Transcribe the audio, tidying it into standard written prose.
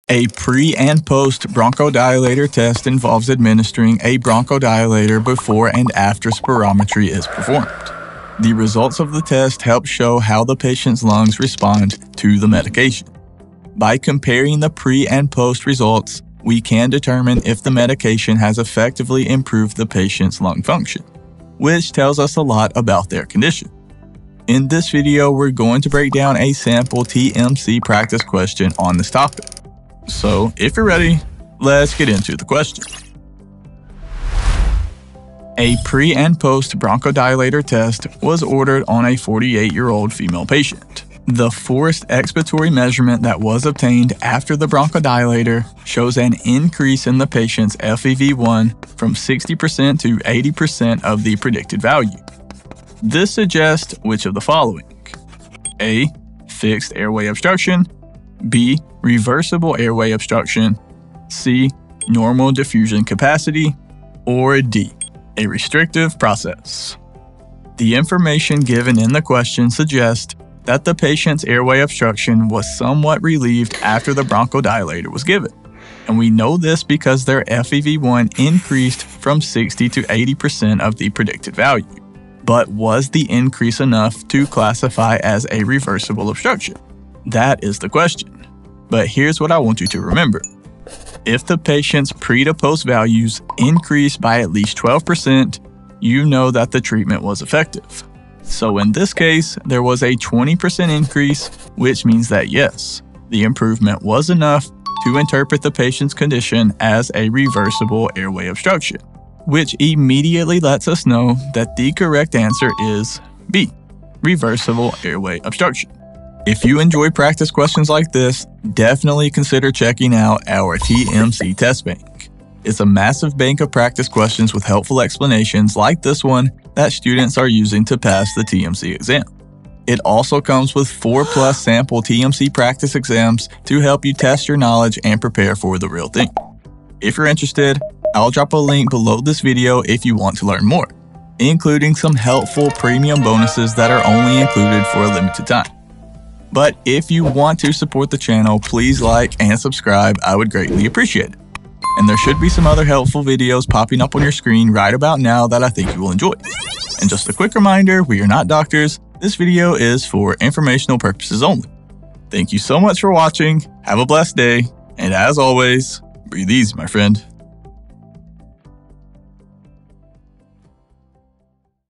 A pre- and post-bronchodilator test involves administering a bronchodilator before and after spirometry is performed. The results of the test help show how the patient's lungs respond to the medication. By comparing the pre- and post results, we can determine if the medication has effectively improved the patient's lung function, which tells us a lot about their condition. In this video, we're going to break down a sample TMC practice question on this topic. So, if you're ready, let's get into the question. A pre- and post-bronchodilator test was ordered on a 48-year-old female patient. The forced expiratory measurement that was obtained after the bronchodilator shows an increase in the patient's FEV1 from 60% to 80% of the predicted value. This suggests which of the following: A. Fixed airway obstruction, B. Reversible airway obstruction, C. Normal diffusion capacity, or D. A restrictive process. The information given in the question suggests that the patient's airway obstruction was somewhat relieved after the bronchodilator was given, and we know this because their FEV1 increased from 60 to 80% of the predicted value. But was the increase enough to classify as a reversible obstruction? That is the question. But here's what I want you to remember. If the patient's pre to post values increase by at least 12%, you know that the treatment was effective. So in this case, there was a 20% increase, which means that yes, the improvement was enough to interpret the patient's condition as a reversible airway obstruction, which immediately lets us know that the correct answer is B, reversible airway obstruction. If you enjoy practice questions like this, definitely consider checking out our TMC test bank. It's a massive bank of practice questions with helpful explanations like this one that students are using to pass the TMC exam. It also comes with 4+ sample TMC practice exams to help you test your knowledge and prepare for the real thing. If you're interested, I'll drop a link below this video if you want to learn more, including some helpful premium bonuses that are only included for a limited time. But if you want to support the channel, please like and subscribe. I would greatly appreciate it. And there should be some other helpful videos popping up on your screen right about now that I think you will enjoy. And just a quick reminder, we are not doctors. This video is for informational purposes only. Thank you so much for watching. Have a blessed day. And as always, breathe easy, my friend.